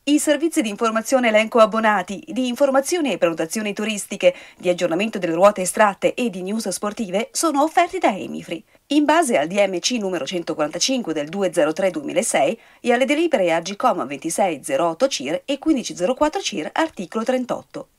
I servizi di informazione elenco abbonati, di informazioni e prenotazioni turistiche, di aggiornamento delle ruote estratte e di news sportive sono offerti da Emifree. In base al DMC numero 145 del 203-2006 e alle delibere AGCOM 2608 CIR e 1504 CIR articolo 38.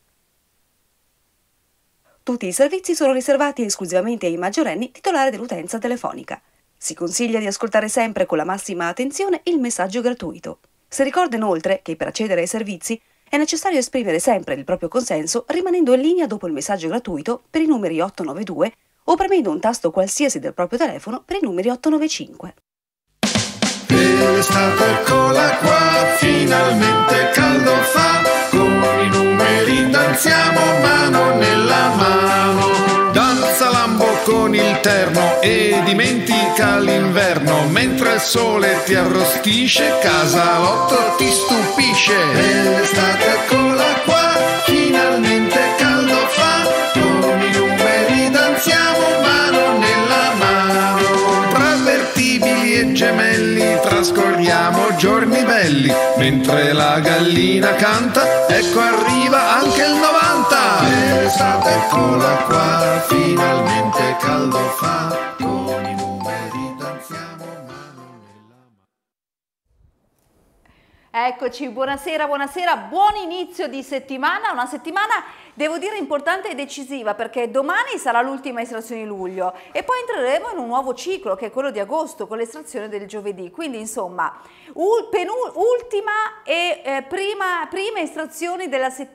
Tutti i servizi sono riservati esclusivamente ai maggiorenni titolari dell'utenza telefonica. Si consiglia di ascoltare sempre con la massima attenzione il messaggio gratuito. Si ricorda inoltre che per accedere ai servizi è necessario esprimere sempre il proprio consenso rimanendo in linea dopo il messaggio gratuito per i numeri 892 o premendo un tasto qualsiasi del proprio telefono per i numeri 895. E l'estate eccola qua, finalmente caldo fa, con i numeri danziamo mano nella mano. Danza Lambo con il terno e dimentica l'inverno, mentre il sole ti arrostisce, Casalotto ti stupisce. E l'estate eccola qua, finalmente caldo fa, con i numeri danziamo mano nella mano. Tra vertibili e gemelli trascorriamo giorni belli, mentre la gallina canta, ecco arriva anche il 90. E l'estate eccola qua, finalmente caldo fa, con i numeri danziamo mano nella mano. Eccoci, buonasera, buonasera, buon inizio di settimana, una settimana devo dire importante e decisiva perché domani sarà l'ultima estrazione di luglio e poi entreremo in un nuovo ciclo che è quello di agosto con l'estrazione del giovedì, quindi insomma ultima e prima estrazioni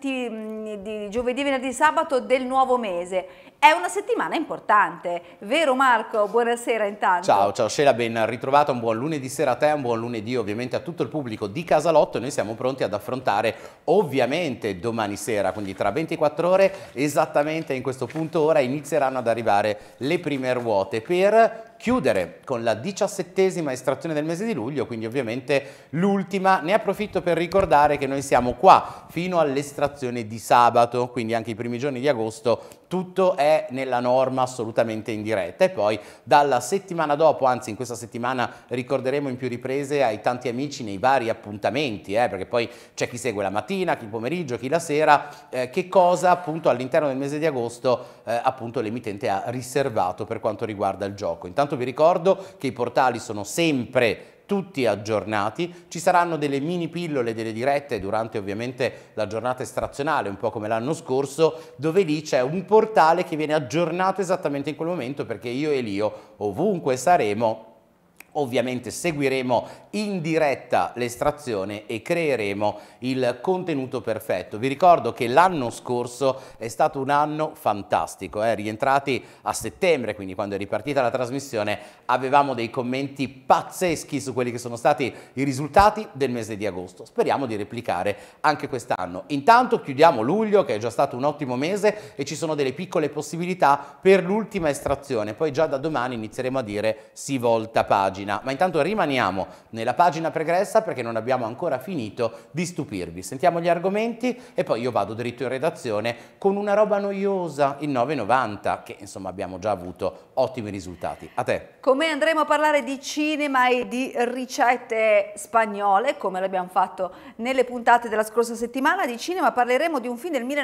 di giovedì, venerdì, sabato del nuovo mese. È una settimana importante, vero Marco? Buonasera intanto. Ciao Sheila, ben ritrovata, un buon lunedì sera a te, un buon lunedì ovviamente a tutto il pubblico di Casalotto. Noi siamo pronti ad affrontare ovviamente domani sera, quindi tra 24 ore esattamente in questo punto ora inizieranno ad arrivare le prime ruote per chiudere con la 17ª estrazione del mese di luglio, quindi ovviamente l'ultima. Ne approfitto per ricordare che noi siamo qua fino all'estrazione di sabato, quindi anche i primi giorni di agosto tutto è nella norma assolutamente in diretta e poi dalla settimana dopo, anzi in questa settimana ricorderemo in più riprese ai tanti amici nei vari appuntamenti, perché poi c'è chi segue la mattina, chi il pomeriggio, chi la sera, che cosa appunto all'interno del mese di agosto appunto l'emittente ha riservato per quanto riguarda il gioco. Intanto vi ricordo che i portali sono sempre tutti aggiornati, ci saranno delle mini pillole, delle dirette durante ovviamente la giornata estrazionale, un po' come l'anno scorso, dove lì c'è un portale che viene aggiornato esattamente in quel momento perché io e Lio ovunque saremo ovviamente seguiremo in diretta l'estrazione e creeremo il contenuto perfetto. Vi ricordo che l'anno scorso è stato un anno fantastico, rientrati a settembre, quindi quando è ripartita la trasmissione, avevamo dei commenti pazzeschi su quelli che sono stati i risultati del mese di agosto. Speriamo di replicare anche quest'anno. Intanto chiudiamo luglio, che è già stato un ottimo mese, e ci sono delle piccole possibilità per l'ultima estrazione. Poi già da domani inizieremo a dire si volta pagina. Ma intanto rimaniamo nella pagina pregressa perché non abbiamo ancora finito di stupirvi. Sentiamo gli argomenti e poi io vado dritto in redazione con una roba noiosa, il 9,90, che insomma abbiamo già avuto ottimi risultati. A te. Con me andremo a parlare di cinema e di ricette spagnole, come l'abbiamo fatto nelle puntate della scorsa settimana. Di cinema parleremo di un film del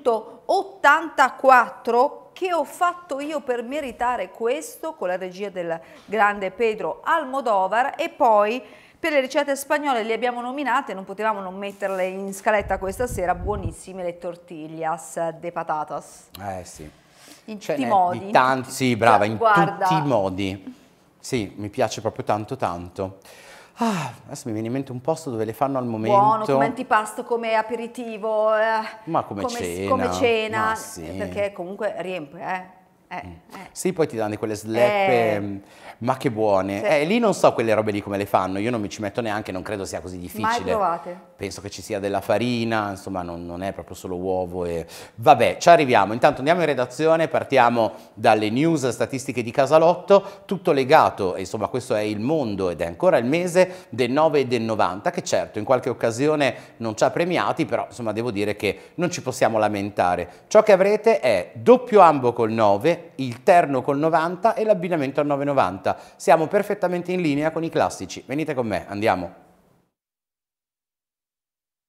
1984 che ho fatto io per meritare questo, con la regia del grande Pedro Almodóvar, e poi per le ricette spagnole le abbiamo nominate, non potevamo non metterle in scaletta questa sera, buonissime le tortillas de patatas. Sì. In tutti i modi. Sì, brava, in Guarda. tutti i modi. Sì, mi piace proprio tanto tanto. Adesso mi viene in mente un posto dove le fanno al momento. Buono, come antipasto, come aperitivo, ma come cena. Come cena, ma sì. perché comunque riempie, Sì, poi ti danno quelle sleppe, ma che buone. Sì. Lì non so quelle robe lì come le fanno, io non mi ci metto neanche, non credo sia così difficile. Mai provate? Penso che ci sia della farina, insomma non è proprio solo uovo e... Vabbè, ci arriviamo. Intanto andiamo in redazione, partiamo dalle news statistiche di Casalotto, tutto legato, e insomma questo è il mondo ed è ancora il mese del 9 e del 90, che certo in qualche occasione non ci ha premiati, però insomma devo dire che non ci possiamo lamentare. Ciò che avrete è doppio ambo col 9, il terno col 90 e l'abbinamento al 9,90. Siamo perfettamente in linea con i classici. Venite con me, andiamo.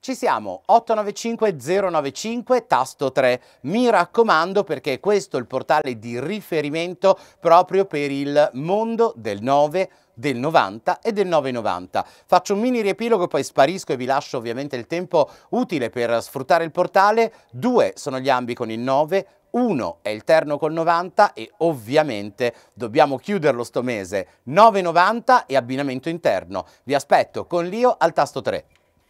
Ci siamo, 895 095 tasto 3, mi raccomando perché questo è il portale di riferimento proprio per il mondo del 9, del 90 e del 990. Faccio un mini riepilogo, poi sparisco e vi lascio ovviamente il tempo utile per sfruttare il portale. 2 sono gli ambi con il 9, 1 è il terno col 90 e ovviamente dobbiamo chiuderlo sto mese 990 e abbinamento interno. Vi aspetto con l'io al tasto 3.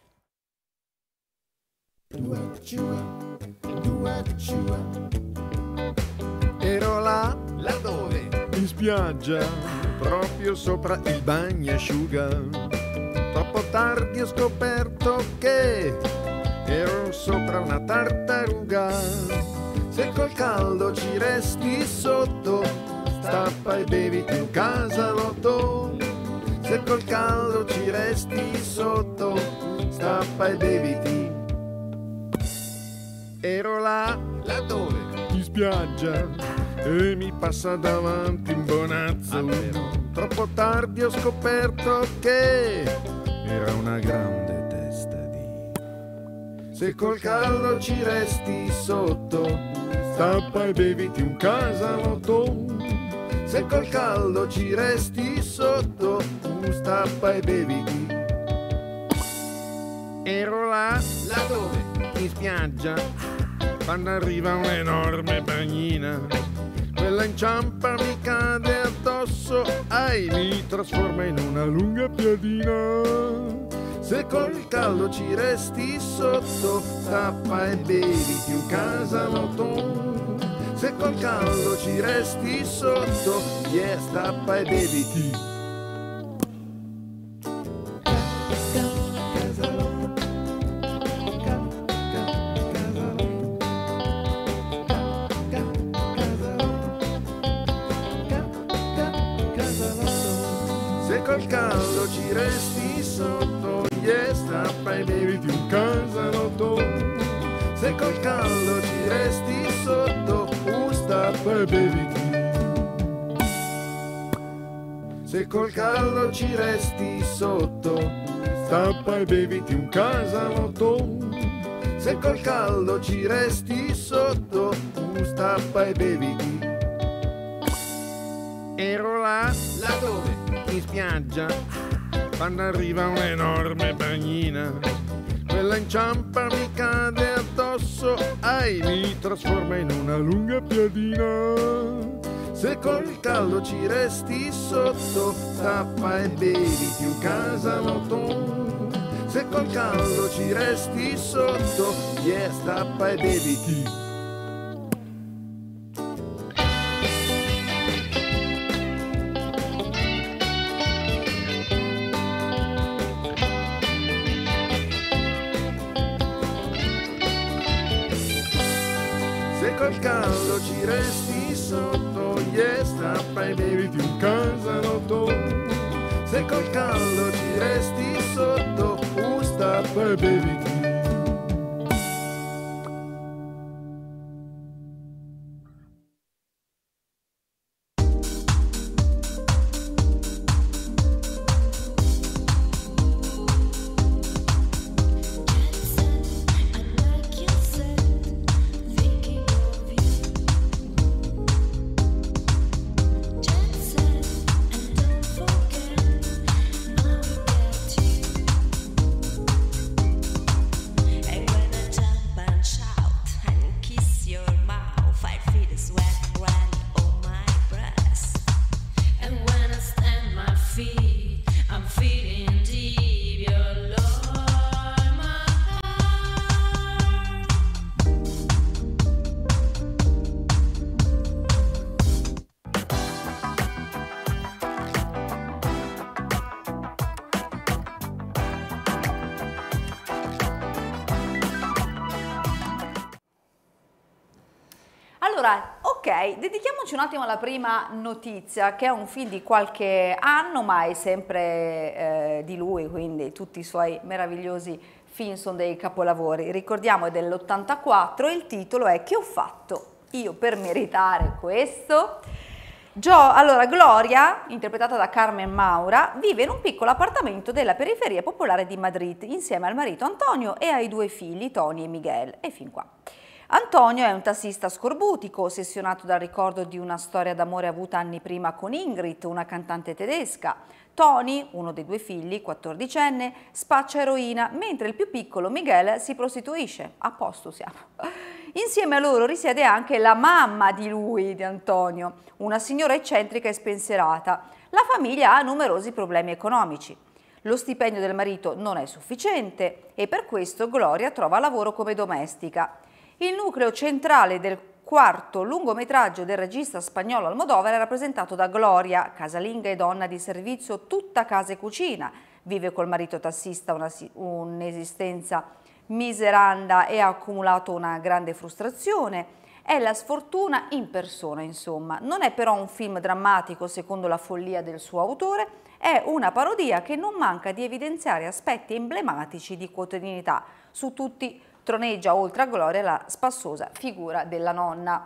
Ero là dove? In spiaggia, proprio sopra il bagnasciuga. Troppo tardi ho scoperto che ero sopra una tartaruga. Se col caldo ci resti sotto, stappa e beviti un casalotto. Se col caldo ci resti sotto, stappa e beviti. Ero là dove? In spiaggia e mi passa davanti un bonazzo. Troppo tardi ho scoperto che era una grande testa di. Se col caldo ci resti sotto, stappa e beviti un casalotto. Se col caldo ci resti sotto, stappa e beviti. Ero là dove? In spiaggia, quando arriva un'enorme bagnina, quella inciampa mi cade addosso, mi trasforma in una lunga piadina. Se col caldo ci resti sotto, stappa e beviti un casalotto. Se col caldo ci resti sotto, stappa e beviti. Se col caldo ci resti sotto, stappa e beviti un casalotto. Se col caldo ci resti sotto, stappa e beviti. Se col caldo ci resti sotto, stappa e beviti un casalotto. Se col caldo ci resti sotto, stappa e beviti. Ero là dove? In spiaggia, quando arriva un'enorme bagnina, quella inciampa mi cade addosso, mi trasforma in una lunga piadina. Se col caldo ci resti sotto, stappa e beviti un casalotto. Se col caldo ci resti sotto, stappa e beviti. Se col caldo ci resti sotto, stappa e beviti un casalotto. Se col caldo ci resti sotto, stappa e beviti. Allora, ok, dedichiamoci un attimo alla prima notizia, che è un film di qualche anno, ma è sempre di lui, quindi tutti i suoi meravigliosi film sono dei capolavori. Ricordiamo, è dell'84 e il titolo è Che ho fatto io per meritare questo? Allora, Gloria, interpretata da Carmen Maura, vive in un piccolo appartamento della periferia popolare di Madrid insieme al marito Antonio e ai 2 figli Tony e Miguel. E fin qua. Antonio è un tassista scorbutico, ossessionato dal ricordo di una storia d'amore avuta anni prima con Ingrid, una cantante tedesca. Tony, uno dei 2 figli, 14enne, spaccia eroina, mentre il più piccolo Miguel si prostituisce. A posto siamo. Insieme a loro risiede anche la mamma di lui, di Antonio, una signora eccentrica e spensierata. La famiglia ha numerosi problemi economici. Lo stipendio del marito non è sufficiente e per questo Gloria trova lavoro come domestica. Il nucleo centrale del 4º lungometraggio del regista spagnolo Almodóvar è rappresentato da Gloria, casalinga e donna di servizio tutta casa e cucina. Vive col marito tassista un'esistenza miseranda e ha accumulato una grande frustrazione. È la sfortuna in persona, insomma. Non è però un film drammatico secondo la follia del suo autore, è una parodia che non manca di evidenziare aspetti emblematici di quotidianità. Su tutti troneggia, oltre a Gloria, la spassosa figura della nonna.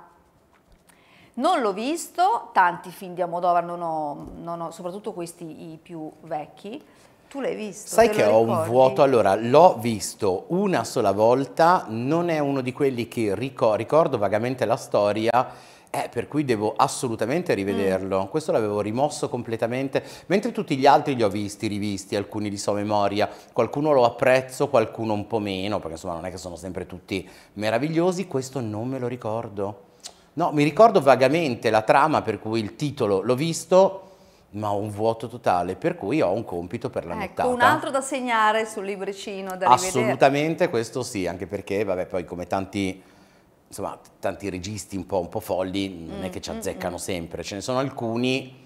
Non l'ho visto, tanti film di Almodóvar non ho, soprattutto questi i più vecchi. Tu l'hai visto? Sai che ho un vuoto? Allora, l'ho visto una sola volta, non è uno di quelli che ricordo vagamente la storia, per cui devo assolutamente rivederlo. Questo l'avevo rimosso completamente, mentre tutti gli altri li ho visti, rivisti, alcuni li so a memoria, qualcuno lo apprezzo, qualcuno un po' meno, perché insomma non è che sono sempre tutti meravigliosi, questo non me lo ricordo. No, mi ricordo vagamente la trama, per cui il titolo l'ho visto, ma ho un vuoto totale, per cui ho un compito per la nottata. Un altro da segnare sul libricino da rivedere. Assolutamente, questo sì, anche perché, vabbè, poi come tanti registi un po' folli, non è che ci azzeccano sempre, ce ne sono alcuni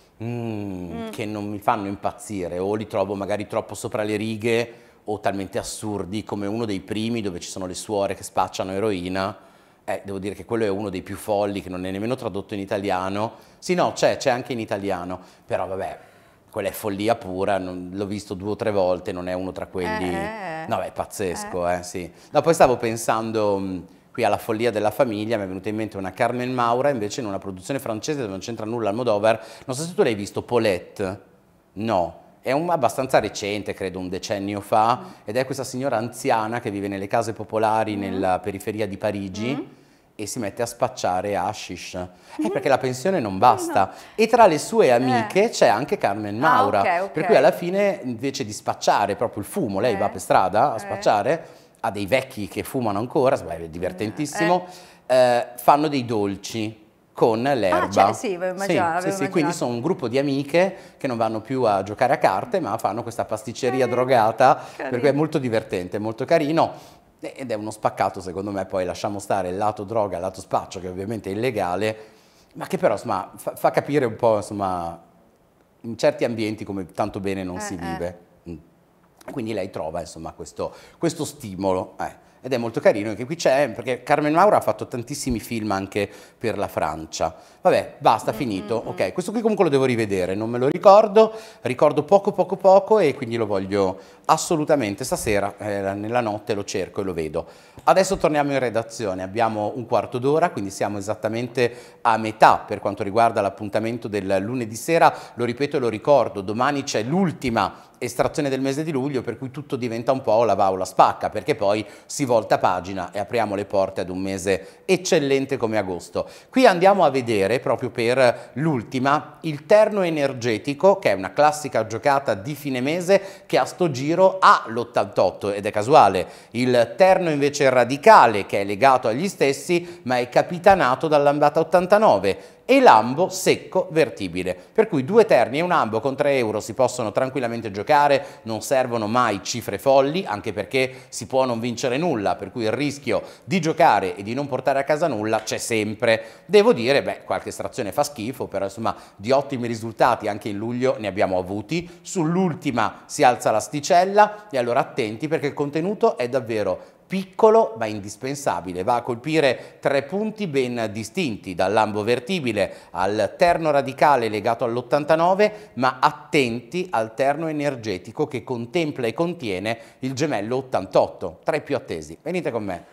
che non mi fanno impazzire, o li trovo magari troppo sopra le righe, o talmente assurdi, come uno dei primi dove ci sono le suore che spacciano eroina. Devo dire che quello è uno dei più folli, che non è nemmeno tradotto in italiano. Sì, no, c'è anche in italiano, però vabbè, quella è follia pura, l'ho visto 2 o 3 volte, non è uno tra quelli... No, è pazzesco, sì. No, poi stavo pensando qui alla follia della famiglia, mi è venuta in mente una Carmen Maura, invece in una produzione francese dove non c'entra nulla Almodóvar, non so se tu l'hai visto, Paulette, no. È abbastanza recente, credo un decennio fa, ed è questa signora anziana che vive nelle case popolari nella periferia di Parigi e si mette a spacciare hashish, perché la pensione non basta. E tra le sue amiche c'è anche Carmen Maura, okay. Per cui alla fine invece di spacciare proprio il fumo, lei va per strada a spacciare, ha dei vecchi che fumano ancora, è divertentissimo, fanno dei dolci con l'erba. Sì, quindi sono un gruppo di amiche che non vanno più a giocare a carte, ma fanno questa pasticceria drogata, per cui è molto divertente, molto carino, ed è uno spaccato, secondo me. Poi lasciamo stare il lato droga, il lato spaccio, che ovviamente è illegale, ma che però insomma fa capire un po', insomma, in certi ambienti come tanto bene non si vive. Quindi lei trova, insomma, questo stimolo. Ed è molto carino che qui c'è, perché Carmen Maura ha fatto tantissimi film anche per la Francia. Vabbè, basta, finito. Ok, questo qui comunque lo devo rivedere, non me lo ricordo poco e quindi lo voglio assolutamente stasera, nella notte lo cerco e lo vedo. Adesso torniamo in redazione, abbiamo un quarto d'ora, quindi siamo esattamente a metà per quanto riguarda l'appuntamento del lunedì sera. Lo ripeto e lo ricordo, domani c'è l'ultima estrazione del mese di luglio, per cui tutto diventa un po' la va o la spacca, perché poi si volta pagina e apriamo le porte ad un mese eccellente come agosto. Qui andiamo a vedere, proprio per l'ultima, il terno energetico, che è una classica giocata di fine mese che a sto giro ha l'88, ed è casuale. Il terno invece radicale, che è legato agli stessi, ma è capitanato dall'ambata 89. E l'ambo secco vertibile, per cui 2 terni e un ambo con 3 euro si possono tranquillamente giocare, non servono mai cifre folli, anche perché si può non vincere nulla, per cui il rischio di giocare e di non portare a casa nulla c'è sempre. Devo dire, qualche estrazione fa schifo, però insomma di ottimi risultati anche in luglio ne abbiamo avuti. Sull'ultima si alza l'asticella e allora attenti, perché il contenuto è davvero piccolo ma indispensabile, va a colpire 3 punti ben distinti, dall'ambo vertibile al terno radicale legato all'89, ma attenti al terno energetico che contempla e contiene il gemello 88, tra i più attesi. Venite con me.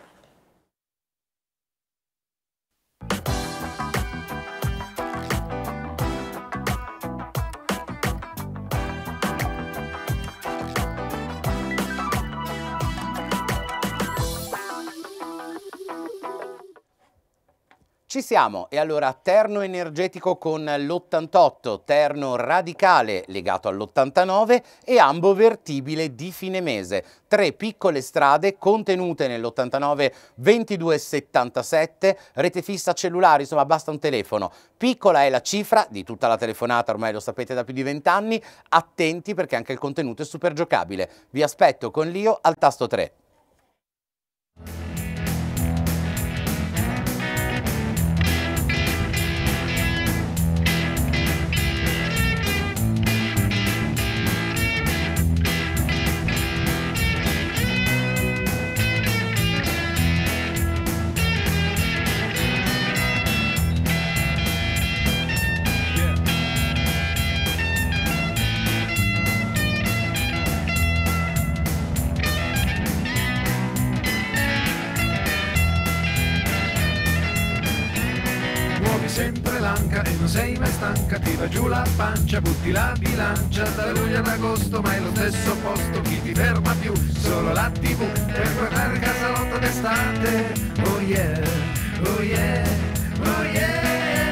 Ci siamo, e allora terno energetico con l'88, terno radicale legato all'89 e ambo vertibile di fine mese. 3 piccole strade contenute nell'89 2277, rete fissa cellulare, insomma basta un telefono. Piccola è la cifra di tutta la telefonata, ormai lo sapete da più di 20 anni, attenti perché anche il contenuto è super giocabile. Vi aspetto con l'io al tasto 3. Sempre l'anca e non sei mai stanca, ti va giù la pancia, butti la bilancia, da luglio ad agosto ma è lo stesso posto, chi ti ferma più? Solo la TV per guardare Casalotto d'estate, oh yeah, oh yeah, oh yeah.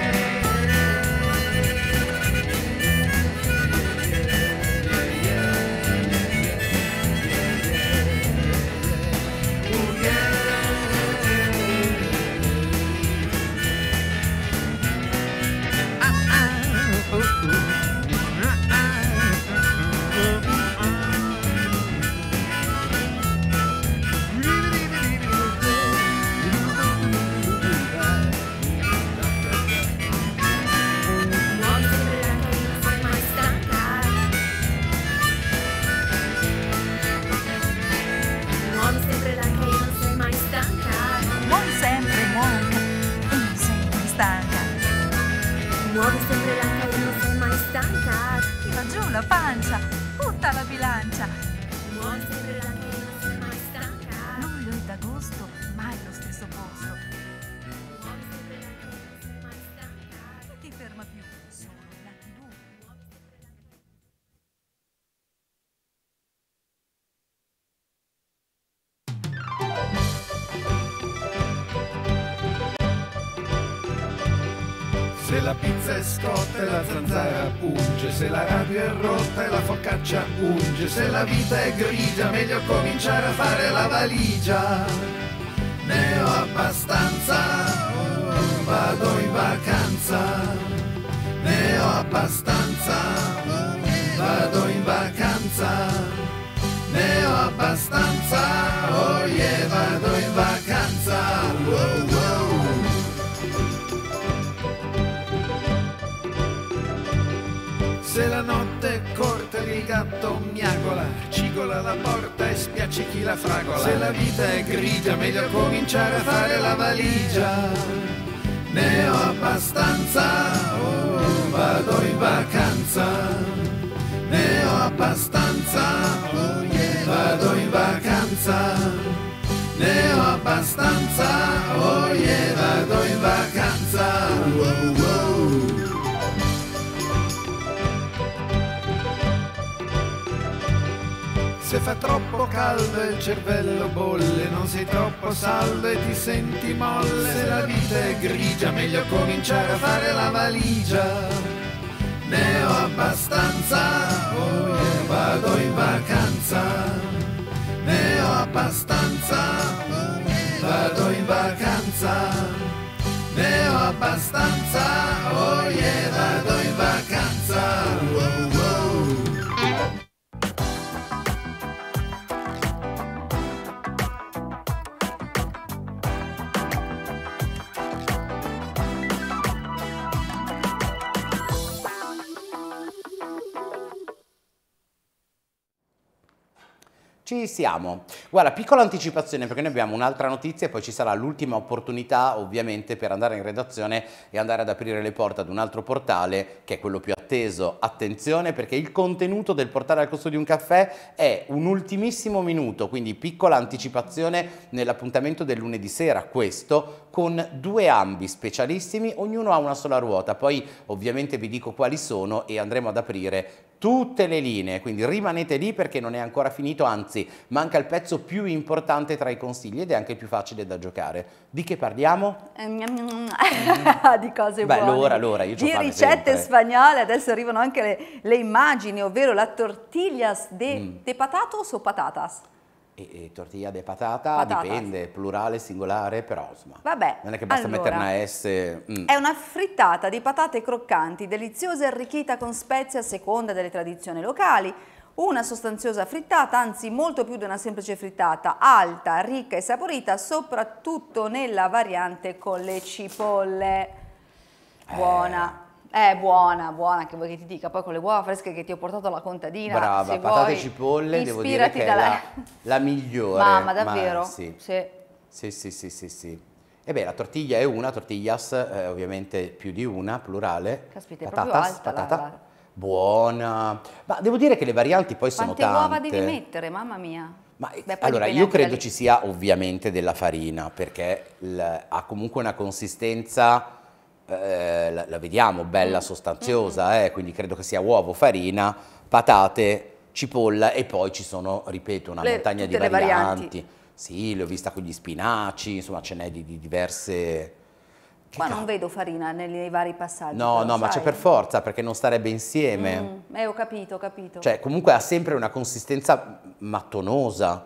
Muovi sempre l'anca e non sei mai stanca. Ti va giù la pancia, butta la bilancia. Muovi sempre l'anca e non sei mai stanca. Luglio ed agosto, mai lo stesso posto. Muovi sempre l'anca e non sei mai stanca. Chi ti ferma più? Solo la TV. Se la pizza è scotta e la zanzara punge, se la radio è rotta e la focaccia unge, se la vita è grigia meglio cominciare a fare la valigia. Ne ho abbastanza, vado in vacanza. Ne ho abbastanza, vado in vacanza. Ne ho abbastanza, oh yeah, vado in vacanza. Wow, wow. Se la notte è corta e il gatto miagola, cigola la porta e spiaccichi la fragola. Se la vita è grigia meglio cominciare a fare la valigia. Ne ho abbastanza, oh, vado in vacanza. Ne ho abbastanza, oh yeah, vado in vacanza. Ne ho abbastanza, oh yeah, vado in vacanza. Wow, wow. Se fa troppo caldo e il cervello bolle, non sei troppo saldo e ti senti molle. Se la vita è grigia meglio cominciare a fare la valigia. Ne ho abbastanza, oh yeah, vado in vacanza. Ne ho abbastanza, oh yeah, vado in vacanza. Ne ho abbastanza, oh yeah, vado in vacanza. Wow, wow. Ci siamo. Guarda, piccola anticipazione perché noi abbiamo un'altra notizia e poi ci sarà l'ultima opportunità ovviamente per andare in redazione e andare ad aprire le porte ad un altro portale che è quello più atteso. Attenzione perché il contenuto del portale al costo di un caffè è un ultimissimo minuto, quindi piccola anticipazione nell'appuntamento del lunedì sera, questo con 2 ambi specialissimi, ognuno ha una sola ruota, poi ovviamente vi dico quali sono e andremo ad aprire tutte le linee, quindi rimanete lì perché non è ancora finito, anzi manca il pezzo più importante tra i consigli ed è anche il più facile da giocare. Di che parliamo? Di cose buone. Allora, io ci ho di fame ricette sempre. spagnole, adesso arrivano anche le immagini, ovvero la tortillas de patatos o patatas? E tortilla de patata, Patatas. dipende, plurale, singolare, però insomma, Vabbè, non è che basta allora, mettere una S. È una frittata di patate croccanti, deliziosa e arricchita con spezie a seconda delle tradizioni locali. Una sostanziosa frittata, anzi molto più di una semplice frittata, alta, ricca e saporita, soprattutto nella variante con le cipolle. Buona. Buona, che vuoi che ti dica, poi con le uova fresche che ti ho portato alla contadina. Brava, se patate vuoi, e cipolle, devo dire che è dalla- la migliore. Mamma, davvero? Sì. Sì. Sì. E beh, la tortiglia è una, tortillas ovviamente più di una, plurale. Caspita, è proprio alta patata. Buona. Ma devo dire che le varianti poi sono Quante tante. uova devi mettere, mamma mia? Ma, Beh, poi allora, dipende io anche credo da ci sia ovviamente della farina, perché ha comunque una consistenza, la vediamo, bella sostanziosa, quindi credo che sia uovo, farina, patate, cipolla e poi ci sono, ripeto, una montagna di tutte le varianti. Sì, l'ho vista con gli spinaci, insomma ce n'è di diverse... Qua non vedo farina nei vari passaggi. No, però, no, ma sai? c'è per forza, perché non starebbe insieme. Ho capito. Cioè, comunque ha sempre una consistenza mattonosa.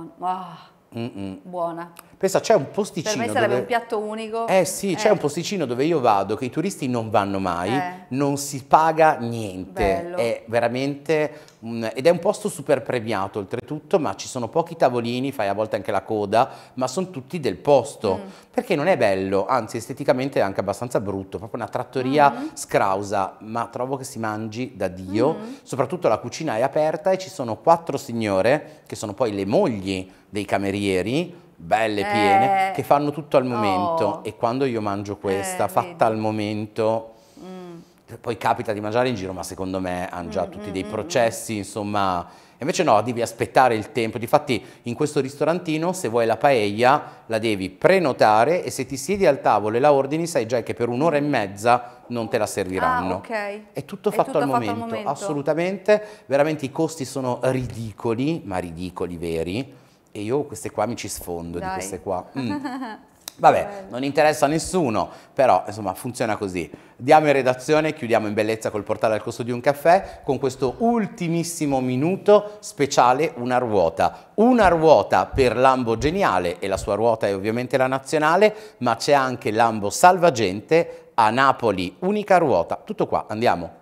Buona. Pensa, c'è un posticino Per me sarebbe dove... un piatto unico. Sì, c'è un posticino dove io vado, che i turisti non vanno mai, non si paga niente, Bello. è veramente, ed è un posto super premiato oltretutto, ma ci sono pochi tavolini, fai a volte anche la coda, ma sono tutti del posto, perché non è bello, anzi esteticamente è anche abbastanza brutto, proprio una trattoria scrausa, ma trovo che si mangi da Dio, soprattutto la cucina è aperta e ci sono 4 signore, che sono poi le mogli dei camerieri, belle piene, che fanno tutto al momento, e quando io mangio questa fatta al momento, poi capita di mangiare in giro, ma secondo me hanno già tutti dei processi, insomma, invece no, devi aspettare il tempo. Difatti in questo ristorantino, se vuoi la paella la devi prenotare e se ti siedi al tavolo e la ordini sai già che per un'ora e mezza non te la serviranno. È tutto fatto al momento, assolutamente, veramente i costi sono ridicoli, ma ridicoli veri. E io queste qua mi ci sfondo di queste qua. Vabbè, non interessa a nessuno, però insomma funziona così. Diamo in redazione, chiudiamo in bellezza col portale al costo di un caffè con questo ultimissimo minuto speciale Una ruota. Una ruota per Lambo Geniale e la sua ruota è ovviamente la nazionale, ma c'è anche Lambo Salvagente a Napoli, unica ruota. Tutto qua, andiamo.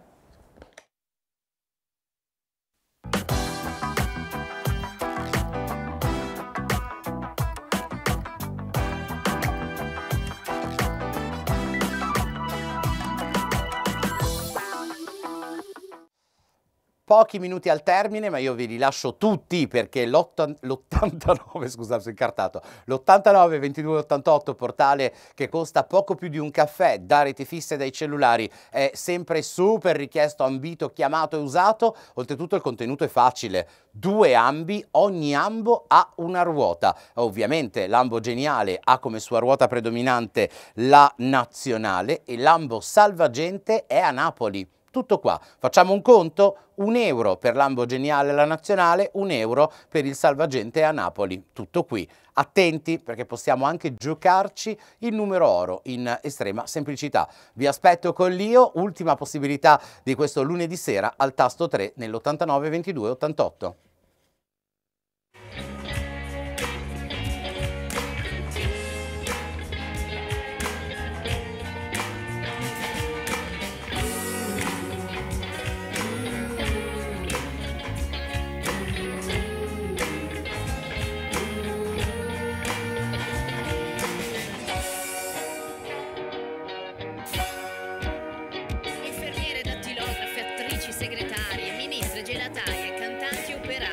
Pochi minuti al termine, ma io ve li lascio tutti perché l'89, scusa, sono incartato, l'89 22 88 portale che costa poco più di un caffè da reti fisse e dai cellulari è sempre super richiesto, ambito, chiamato e usato. Oltretutto il contenuto è facile, 2 ambi, ogni ambo ha una ruota. Ovviamente Lambo Geniale ha come sua ruota predominante la nazionale e Lambo Salvagente è a Napoli. Tutto qua, facciamo un conto, €1 per Lambo Geniale la nazionale, €1 per il Salvagente a Napoli, tutto qui. Attenti perché possiamo anche giocarci il numero oro in estrema semplicità. Vi aspetto con l'io, ultima possibilità di questo lunedì sera al tasto 3 nell'89 22 88. Infermiere, dattilografe, attrici, segretarie, ministre, gelataie, cantanti, operai.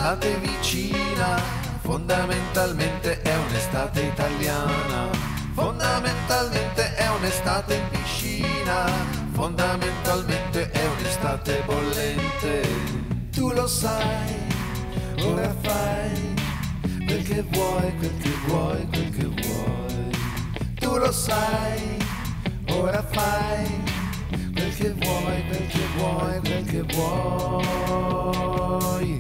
un'estate vicina, fondamentalmente è un'estate italiana, fondamentalmente è un'estate in piscina, fondamentalmente è un'estate bollente. Tu lo sai, ora fai quel che vuoi, quel che vuoi, quel che vuoi. Tu lo sai, ora fai quel che vuoi, quel che vuoi, quel che vuoi.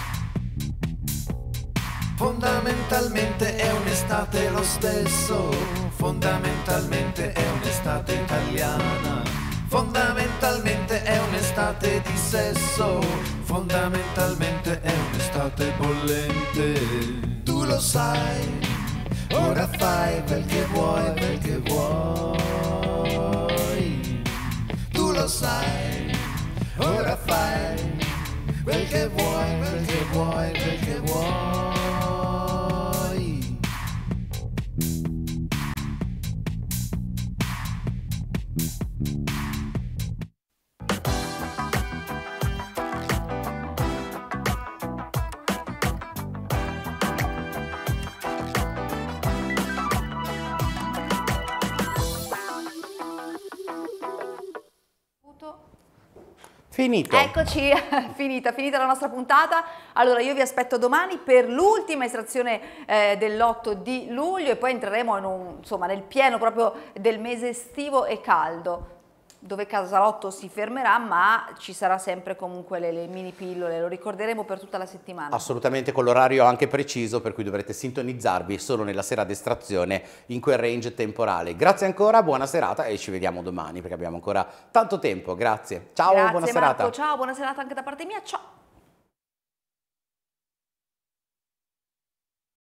Fondamentalmente è un'estate lo stesso, fondamentalmente è un'estate italiana, fondamentalmente è un'estate di sesso, fondamentalmente è un'estate bollente. Tu lo sai, ora fai quel che vuoi, quel che vuoi. Tu lo sai, ora fai quel che vuoi, quel che vuoi, quel che vuoi. Finito. Eccoci, finita la nostra puntata. Allora io vi aspetto domani per l'ultima estrazione dell'8 di luglio e poi entreremo insomma, nel pieno proprio del mese estivo e caldo, dove Casalotto si fermerà, ma ci sarà sempre comunque le mini pillole, lo ricorderemo per tutta la settimana. Assolutamente, con l'orario anche preciso, per cui dovrete sintonizzarvi solo nella sera d'estrazione in quel range temporale. Grazie ancora, buona serata e ci vediamo domani perché abbiamo ancora tanto tempo. Grazie, ciao, Grazie, buona Marco, serata. ciao, buona serata anche da parte mia, ciao.